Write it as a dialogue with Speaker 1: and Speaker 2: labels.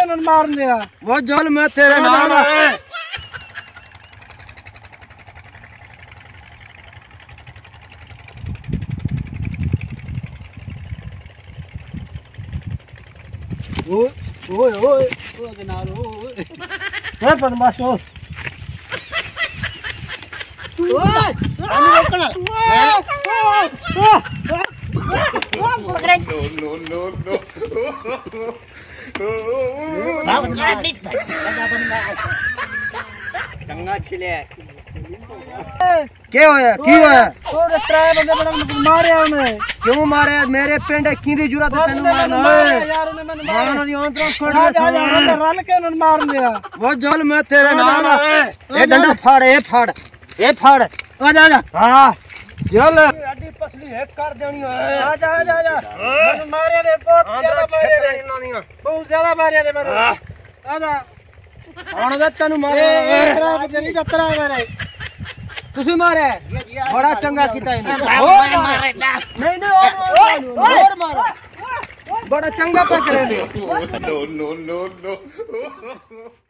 Speaker 1: उन्हें मार दिया।
Speaker 2: वो जल मैं तेरे नाल है। ओए ओए ओए ओ जनाब ओए हे बदमाश ओ ओए हम रोकना
Speaker 1: चंगा छिले
Speaker 2: क्या होया की होया
Speaker 1: थोड़े त्राय बंदे बड़ा मारे उन्हें।
Speaker 2: क्यों मारे मेरे पिंड की दी जरूरत है तेनु मारना
Speaker 1: यार उन्हें मैंने
Speaker 2: मारना दी अंतरा छोड़
Speaker 1: जा रल के उन्हें मार दिया।
Speaker 2: वो जल मैं तेरे नाल है। ए डंडा फाड़ ए फाड़ आ जा हां जल अड्डी पसली है कर देनी है।
Speaker 1: आ जा मैंने मारे ने बहुत ज्यादा मारे ने बहुत ज्यादा मारे ने मैंने। आ जा
Speaker 2: ਹੁਣ ਦਾ ਤੈਨੂੰ ਮਾਰੇ
Speaker 1: तेरा जल्दी जतरा मारे
Speaker 2: ਤੁਸੀਂ ਮਾਰੇ ਬੜਾ ਚੰਗਾ ਕੀਤਾ ਇਹਨੇ ਨਹੀਂ ਹੋਰ ਮਾਰ ਬੜਾ ਚੰਗਾ ਪਕੜੇ ਨੇ।
Speaker 3: no.